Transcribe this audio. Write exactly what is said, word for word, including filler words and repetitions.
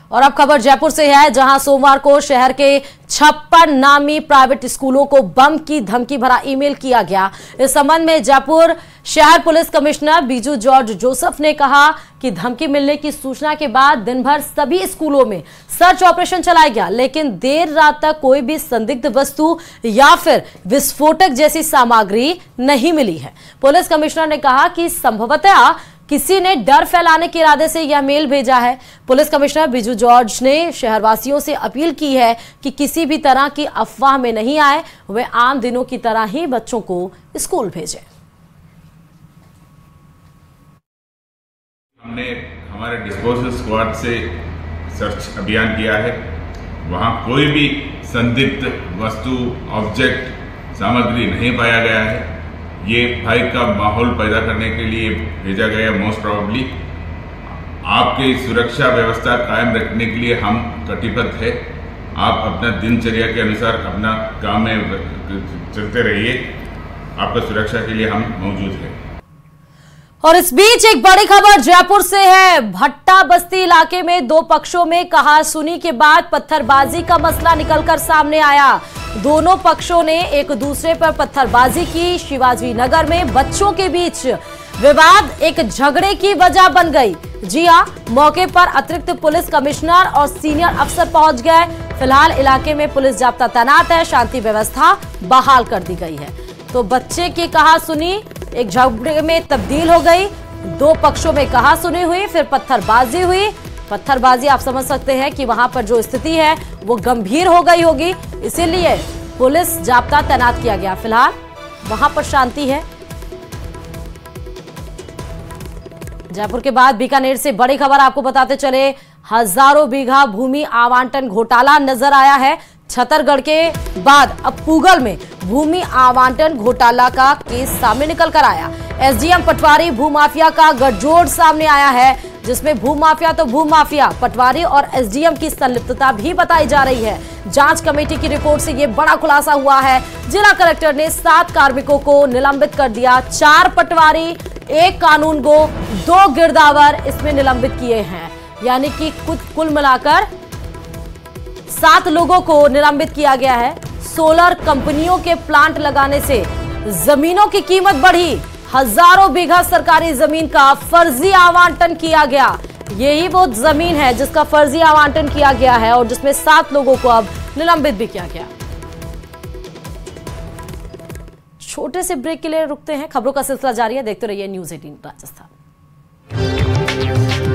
और अब खबर जयपुर से है, जहां सोमवार को शहर के छप्पन नामी प्राइवेट स्कूलों को बम की धमकी भरा ईमेल किया गया। इस संबंध में जयपुर शहर पुलिस कमिश्नर बीजू जॉर्ज जोसेफ ने कहा कि धमकी मिलने की सूचना के बाद दिन भर सभी स्कूलों में सर्च ऑपरेशन चलाया गया, लेकिन देर रात तक कोई भी संदिग्ध वस्तु या फिर विस्फोटक जैसी सामग्री नहीं मिली है। पुलिस कमिश्नर ने कहा कि संभवतः किसी ने डर फैलाने के इरादे से यह मेल भेजा है। पुलिस कमिश्नर बीजू जॉर्ज ने शहरवासियों से अपील की है कि किसी भी तरह की अफवाह में नहीं आए, वे आम दिनों की तरह ही बच्चों को स्कूल भेजें। हमने हमारे डिस्पोजल स्क्वाड से सर्च अभियान किया है। वहां कोई भी संदिग्ध वस्तु, ऑब्जेक्ट, सामग्री नहीं पाया गया है। ये भय का माहौल पैदा करने के लिए भेजा गया मोस्ट प्रोबेबली। आपकी सुरक्षा व्यवस्था कायम रखने के लिए हम कटिबद्ध है। आप अपना दिनचर्या के अनुसार अपना काम में चलते रहिए। आपका सुरक्षा के लिए हम मौजूद हैं। और इस बीच एक बड़ी खबर जयपुर से है। भट्टा बस्ती इलाके में दो पक्षों में कहासुनी के बाद पत्थरबाजी का मसला निकलकर सामने आया। दोनों पक्षों ने एक दूसरे पर पत्थरबाजी की। शिवाजी नगर में बच्चों के बीच विवाद एक झगड़े की वजह बन गई। जी हां, मौके पर अतिरिक्त पुलिस कमिश्नर और सीनियर अफसर पहुंच गए। फिलहाल इलाके में पुलिस जाब्ता तैनात है, शांति व्यवस्था बहाल कर दी गई है। तो बच्चे की कहासुनी एक झगड़े में तब्दील हो गई। दो पक्षों में कहासुनी हुई, फिर पत्थरबाजी हुई। पत्थरबाजी आप समझ सकते हैं कि वहां पर जो स्थिति है वो गंभीर हो गई होगी, इसीलिए पुलिस जाब्ता तैनात किया गया। फिलहाल वहां पर शांति है। जयपुर के बाद बीकानेर से बड़ी खबर आपको बताते चले। हजारों बीघा भूमि आवंटन घोटाला नजर आया है। छतरगढ़ के बाद अब पूगल में भूमि आवंटन घोटाला का केस सामने निकल कर आया। एसडीएम पटवारी भूमाफिया का गठजोड़ सामने आया है, जिसमें भूमाफिया तो भूमाफिया, पटवारी और एसडीएम की संलिप्तता भी बताई जा रही है। जांच कमेटी की रिपोर्ट से यह बड़ा खुलासा हुआ है। जिला कलेक्टर ने सात कार्मिकों को निलंबित कर दिया। चार पटवारी, एक कानूनगो, दो गिरदावर इसमें निलंबित किए हैं। यानी कि कुछ कुल मिलाकर सात लोगों को निलंबित किया गया है। सोलर कंपनियों के प्लांट लगाने से जमीनों की कीमत बढ़ी। हजारों बीघा सरकारी जमीन का फर्जी आवंटन किया गया। यही वो जमीन है जिसका फर्जी आवंटन किया गया है और जिसमें सात लोगों को अब निलंबित भी किया गया। छोटे से ब्रेक के लिए रुकते हैं, खबरों का सिलसिला जारी है, देखते रहिए न्यूज़ अठारह राजस्थान।